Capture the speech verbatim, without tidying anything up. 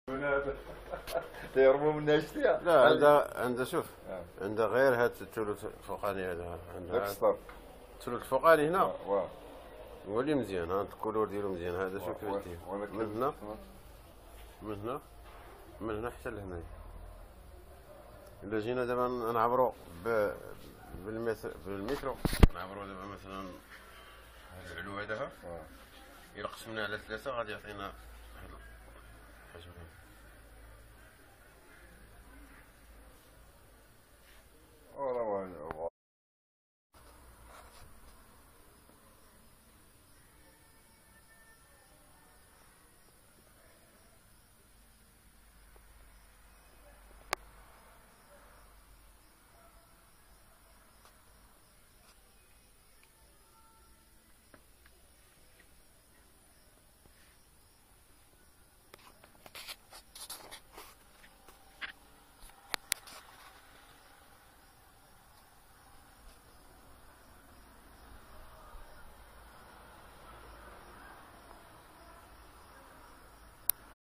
تيهربوا من اشتيا. لا عندها عندها شوف عندها غير هاد الثلث الفوقاني هذا داك عندها السطر. الثلث الفوقاني هنا واه هو اللي مزيان. ها الكولور ديالو مزيان. هذا شوف كيف دير من هنا من هنا من هنا حتى لهنايا. إلا جينا دابا نعبرو بالمتر بالمترو نعبرو دابا مثلا هاد العلو هذا إلا قسمنا على ثلاثة غادي يعطينا هاد الحجم هذا.